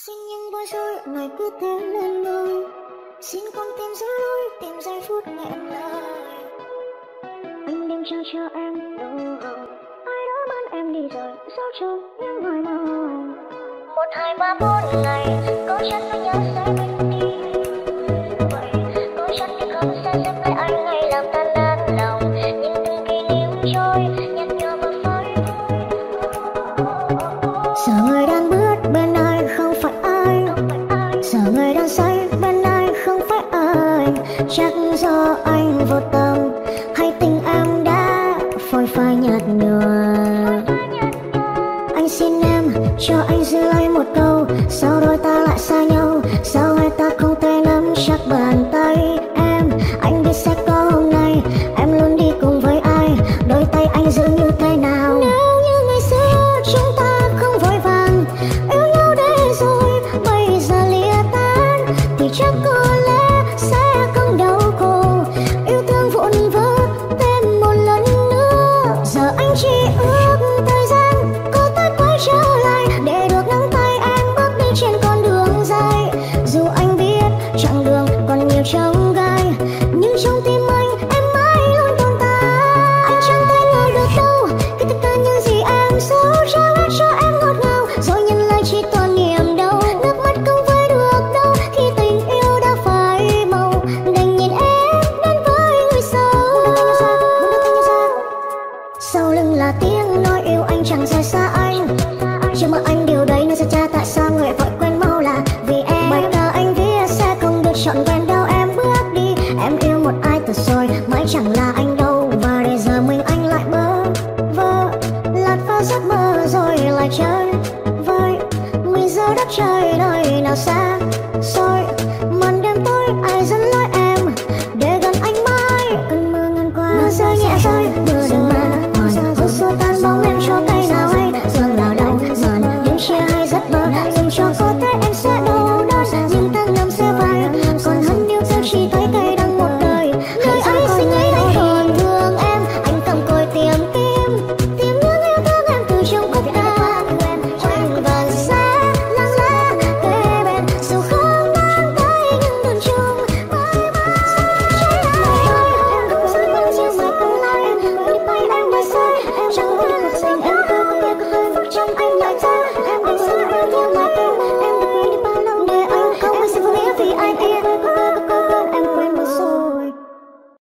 Xin những bối rối ngày cứ thế lên ngôi, xin con tìm giữ lối, tìm giây phút nghẹn lời. Anh đêm trao cho em nụ hồng, ai đó mang em đi rồi, sao cho những mỏi mòn. 1, 2, 3, 4 ngày, có chắc tôi nhớ sẽ quên đi. Vậy có chắc thì không sẽ xếp lại anh ngày làm tan nát lòng. Nhìn từng kỷ niệm trôi, nhạt nhòa và phai thôi. Giờ người đang bước bên ai không phải ai, giờ người đang say bên ai không phải anh. Chắc do anh vô tâm hay tình em đã phôi phai nhạt nhòa. Anh xin em cho anh giữ lại một câu, sau đôi ta lại xa nhau, sao hai ta không thể nắm chắc bàn tay em. Anh biết sẽ có hôm nay, em luôn đi cùng với ai, đôi tay anh giữ như thế nào. Nếu như ngày xưa chúng ta không vội vàng yêu nhau để rồi bây giờ lìa tan, thì chắc có lẽ sẽ không đau khổ, yêu thương vụn vỡ thêm một lần nữa. Giờ anh chỉ ước thời gian có thể quay trở lại để được nắm tay em bước đi trên con đường dài. Dù anh biết chặng đường còn nhiều chông gai, nhưng trong tim anh em mãi luôn tồn tại. Anh chẳng thể ngờ được đâu khi tất cả những gì em giấu trao hết cho em ngọt ngào, rồi nhận lại chỉ toàn niềm đau. Nước mắt không vơi được đâu khi tình yêu đã phai màu, đành nhìn em đến với người sau. Sau lưng là tiếng nói yêu anh chẳng rời xa anh, chưa mà anh điều đấy nên sẽ cha tại sao người vội quên mau là vì em. Bài ca anh viết sẽ không được trọn vẹn đâu em bước đi. Em yêu một ai thật rồi mãi chẳng là anh đâu, và để giờ mình anh lại bơ vơ lạt vào giấc mơ rồi lại chơi vơi. Mình giữa đất trời nơi nào xa xôi,